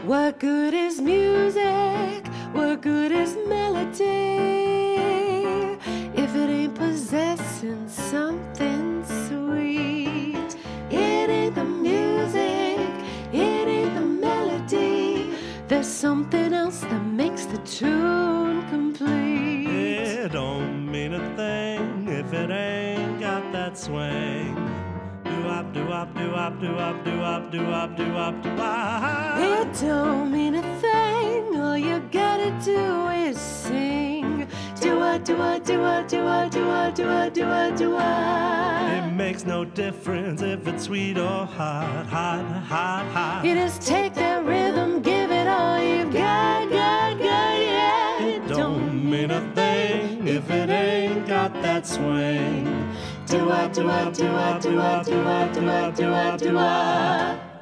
What good is music? What good is melody if it ain't possessing something sweet? It ain't the music, it ain't the melody. There's something else that makes the tune complete. It don't mean a thing if it ain't got that swing. Do-wop, do-wop, do-wop, do-wop, do-wop, do-wop, do-wop, do-wop. It don't mean a thing, all you gotta do is sing. Do-a, do-a, do-a, do-a, do-a, do-a, do-a, do-a. It makes no difference if it's sweet or hot, hot, hot, hot. You just take that rhythm, give it all you've got, yeah. It don't mean a thing if it ain't got that swing. Do-a, do-a, do-a, do-a, do-a, do-a, do-a, do-a.